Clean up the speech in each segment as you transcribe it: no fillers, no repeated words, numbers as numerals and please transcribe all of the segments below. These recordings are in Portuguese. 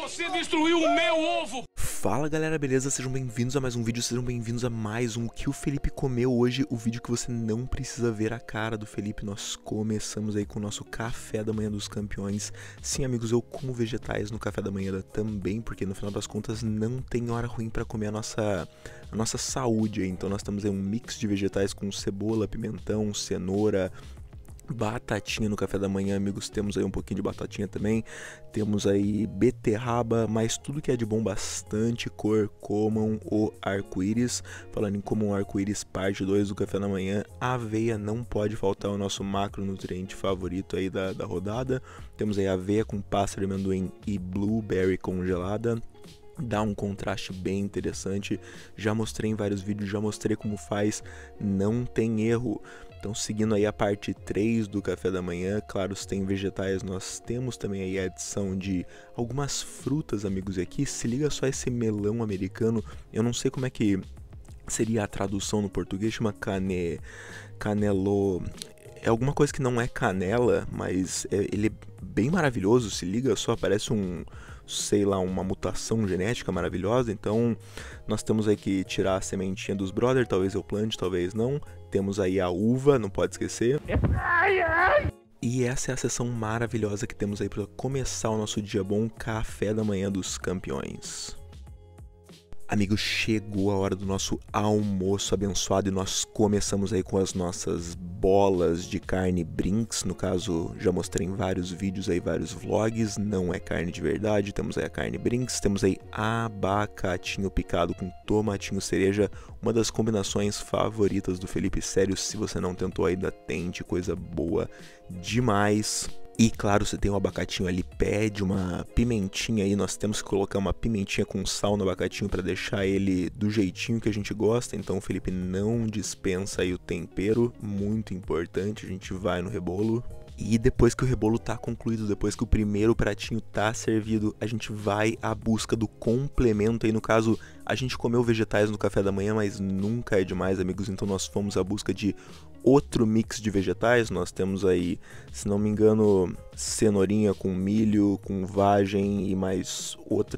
Você destruiu o meu ovo! Fala galera, beleza? Sejam bem-vindos a mais um vídeo, sejam bem-vindos a mais um que o Felipe comeu hoje, o vídeo que você não precisa ver a cara do Felipe. Nós começamos aí com o nosso café da manhã dos campeões. Sim, amigos, eu como vegetais no café da manhã também, porque no final das contas não tem hora ruim pra comer a nossa saúde aí. Então nós temos aí um mix de vegetais com cebola, pimentão, cenoura, batatinha no café da manhã, amigos. Temos aí um pouquinho de batatinha também. Temos aí beterraba, mas tudo que é de bom, bastante cor. Comam o arco-íris. Falando em comam o arco-íris, parte 2 do café da manhã. Aveia não pode faltar, o nosso macronutriente favorito aí da rodada. Temos aí aveia com pasta de amendoim e blueberry congelada. Dá um contraste bem interessante. Já mostrei em vários vídeos, já mostrei como faz. Não tem erro. Então, seguindo aí a parte 3 do café da manhã, claro, se tem vegetais, nós temos também aí a adição de algumas frutas, amigos. E aqui, se liga só esse melão americano, eu não sei como é que seria a tradução no português, chama canelo... É alguma coisa que não é canela, mas ele é bem maravilhoso, se liga só, parece sei lá, uma mutação genética maravilhosa. Então nós temos aí que tirar a sementinha dos brother, talvez eu plante, talvez não. Temos aí a uva, não pode esquecer. E essa é a sessão maravilhosa que temos aí para começar o nosso dia bom, café da manhã dos campeões. Amigos, chegou a hora do nosso almoço abençoado e nós começamos aí com as nossas bolas de carne Brinks. No caso, já mostrei em vários vídeos aí, vários vlogs, não é carne de verdade. Temos aí a carne Brinks, temos aí abacatinho picado com tomatinho cereja, uma das combinações favoritas do Felipe. Sério, se você não tentou ainda, tente, coisa boa demais. E claro, você tem um abacatinho ali, pede uma pimentinha aí, nós temos que colocar uma pimentinha com sal no abacatinho para deixar ele do jeitinho que a gente gosta. Então o Felipe não dispensa aí o tempero, muito importante, a gente vai no rebolo. E depois que o rebolo tá concluído, depois que o primeiro pratinho tá servido, a gente vai à busca do complemento aí. No caso, a gente comeu vegetais no café da manhã, mas nunca é demais, amigos. Então nós fomos à busca de outro mix de vegetais. Nós temos aí, se não me engano, cenourinha com milho, com vagem e mais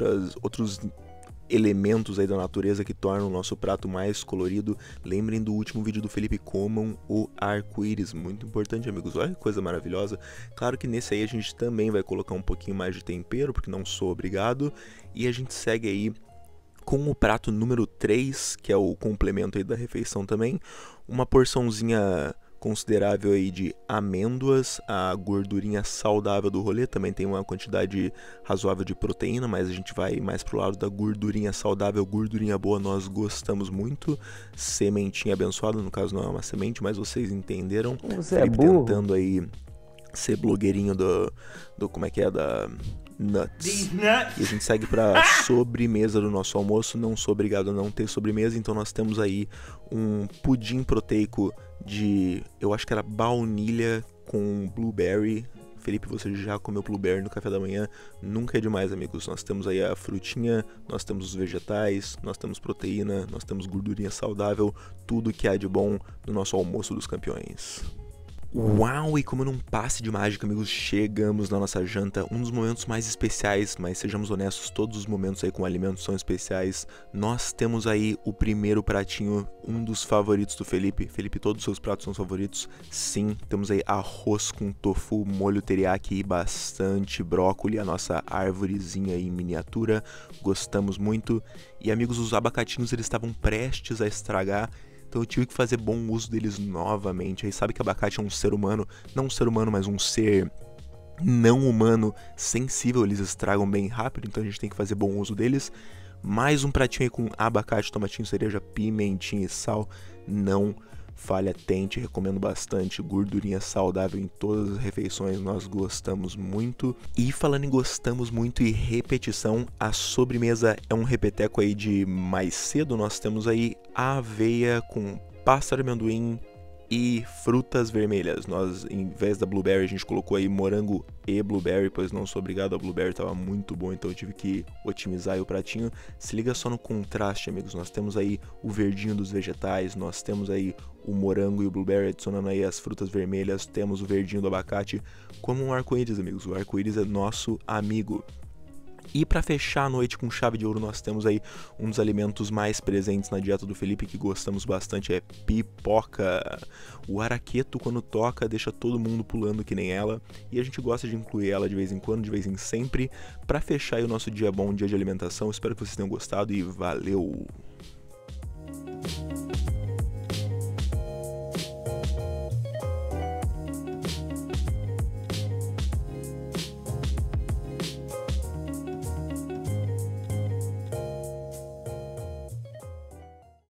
outros elementos aí da natureza que tornam o nosso prato mais colorido. Lembrem do último vídeo do Felipe, comam o arco-íris, muito importante, amigos. Olha que coisa maravilhosa. Claro que nesse aí a gente também vai colocar um pouquinho mais de tempero, porque não sou obrigado. E a gente segue aí com o prato número 3, que é o complemento aí da refeição também. Uma porçãozinha considerável aí de amêndoas, a gordurinha saudável do rolê, também tem uma quantidade razoável de proteína, mas a gente vai mais pro lado da gordurinha saudável, gordurinha boa, nós gostamos muito. Sementinha abençoada, no caso não é uma semente, mas vocês entenderam. Você Felipe é burro. tentando aí ser blogueirinho do como é que é, da nuts. E a gente segue pra sobremesa do nosso almoço. Não sou obrigado a não ter sobremesa, então nós temos aí um pudim proteico de, eu acho que era baunilha com blueberry. Felipe, você já comeu blueberry no café da manhã? Nunca é demais, amigos. Nós temos aí a frutinha, nós temos os vegetais, nós temos proteína, nós temos gordurinha saudável, tudo que há de bom no nosso almoço dos campeões. Uau, e como num passe de mágica, amigos, chegamos na nossa janta, um dos momentos mais especiais, mas sejamos honestos, todos os momentos aí com alimentos são especiais. Nós temos aí o primeiro pratinho, um dos favoritos do Felipe. Felipe, todos os seus pratos são favoritos? Sim, temos aí arroz com tofu, molho teriyaki e bastante brócolis, a nossa árvorezinha em miniatura. Gostamos muito. E amigos, os abacatinhos, eles estavam prestes a estragar, então eu tive que fazer bom uso deles novamente. Aí sabe que abacate é um ser humano, não um ser humano, mas um ser não humano sensível, eles estragam bem rápido, então a gente tem que fazer bom uso deles. Mais um pratinho aí com abacate, tomatinho cereja, pimentinha e sal. Não falha, tente, recomendo bastante. Gordurinha saudável em todas as refeições, nós gostamos muito. E falando em gostamos muito e repetição, a sobremesa é um repeteco aí de mais cedo. Nós temos aí aveia com pasta de amendoim e frutas vermelhas. Nós, em vez da blueberry, a gente colocou aí morango e blueberry, pois não sou obrigado, a blueberry estava muito bom, então eu tive que otimizar aí o pratinho. Se liga só no contraste, amigos, nós temos aí o verdinho dos vegetais, nós temos aí o morango e o blueberry adicionando aí as frutas vermelhas, temos o verdinho do abacate, como um arco-íris, amigos. O arco-íris é nosso amigo. E para fechar a noite com chave de ouro, nós temos aí um dos alimentos mais presentes na dieta do Felipe, que gostamos bastante, é pipoca. O araqueto, quando toca, deixa todo mundo pulando que nem ela, e a gente gosta de incluir ela de vez em quando, de vez em sempre, para fechar aí o nosso dia bom, dia de alimentação. Espero que vocês tenham gostado e valeu!